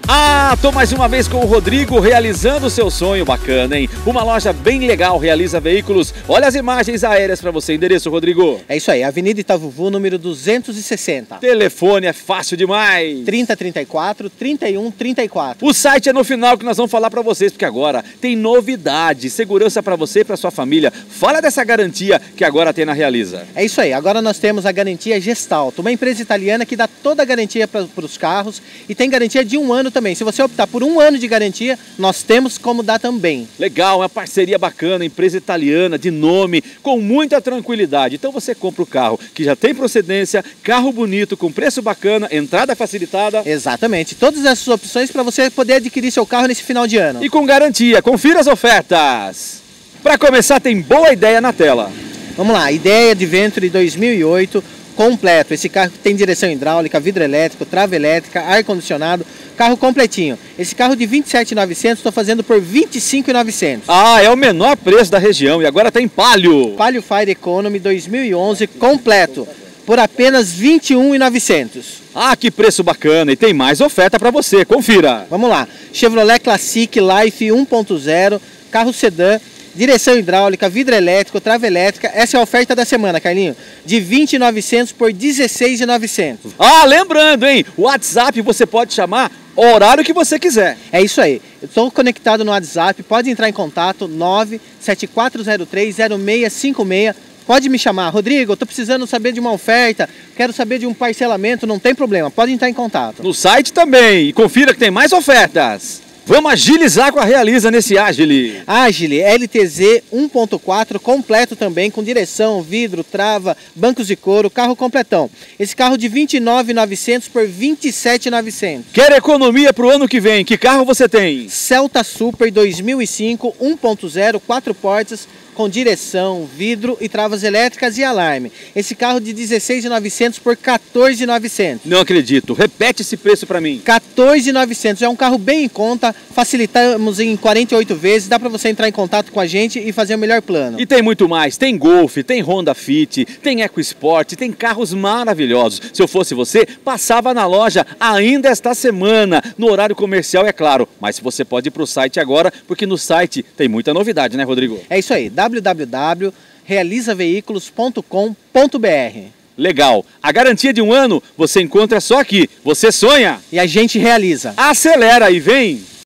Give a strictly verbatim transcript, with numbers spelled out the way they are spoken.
Ah, tô mais uma vez com o Rodrigo realizando o seu sonho bacana, hein? Uma loja bem legal, Realiza Veículos. Olha as imagens aéreas para você. Endereço, Rodrigo? É isso aí, Avenida Itavuvu, número duzentos e sessenta. Telefone é fácil demais. trinta, trinta e quatro, trinta e um, trinta e quatro. O site é no final que nós vamos falar para vocês, porque agora tem novidade, segurança para você e para sua família. Fala dessa garantia que agora tem na Realiza. É isso aí, agora nós temos a garantia Gestalto, uma empresa italiana que dá toda a garantia para os carros e tem garantia de um ano também. Se você optar por um ano de garantia, nós temos como dar também. Legal, uma parceria bacana, empresa italiana, de nome, com muita tranquilidade. Então você compra o carro que já tem procedência, carro bonito, com preço bacana, entrada facilitada. Exatamente, todas essas opções para você poder adquirir seu carro nesse final de ano. E com garantia, confira as ofertas. Para começar, tem boa ideia na tela. Vamos lá, ideia de Venturi dois mil e oito, completo. Esse carro tem direção hidráulica, vidro elétrico, trava elétrica, ar-condicionado, carro completinho. Esse carro de vinte e sete mil e novecentos estou fazendo por vinte e cinco mil e novecentos. Ah, é o menor preço da região e agora tem Palio. Palio Fire Economy dois mil e onze completo por apenas vinte e um mil e novecentos. Ah, que preço bacana, e tem mais oferta para você, confira. Vamos lá, Chevrolet Classic Life um ponto zero, carro sedã, direção hidráulica, vidro elétrico, trava elétrica. Essa é a oferta da semana, Carlinho. De vinte mil e novecentos por dezesseis mil e novecentos. Ah, lembrando, hein? O WhatsApp você pode chamar o horário que você quiser. É isso aí. Eu estou conectado no WhatsApp. Pode entrar em contato nove sete quatro zero três zero seis cinco seis. Pode me chamar. Rodrigo, eu estou precisando saber de uma oferta. Quero saber de um parcelamento. Não tem problema. Pode entrar em contato. No site também. E confira que tem mais ofertas. Vamos agilizar com a Realiza nesse Agile. Agile L T Z um ponto quatro, completo também, com direção, vidro, trava, bancos de couro, carro completão. Esse carro de vinte e nove mil e novecentos por vinte e sete mil e novecentos. Quer economia para o ano que vem? Que carro você tem? Celta Super dois mil e cinco, um ponto zero, quatro portas, com direção, vidro e travas elétricas e alarme. Esse carro de dezesseis mil e novecentos por quatorze mil e novecentos. Não acredito. Repete esse preço para mim. quatorze mil e novecentos. É um carro bem em conta. Facilitamos em quarenta e oito vezes. Dá para você entrar em contato com a gente e fazer o melhor plano. E tem muito mais. Tem Golf, tem Honda Fit, tem EcoSport, tem carros maravilhosos. Se eu fosse você, passava na loja ainda esta semana, no horário comercial, é claro. Mas você pode ir para o site agora, porque no site tem muita novidade, né, Rodrigo? É isso aí. w w w ponto realiza veículos ponto com ponto b r. Legal. A garantia de um ano você encontra só aqui. Você sonha? E a gente realiza. Acelera e vem!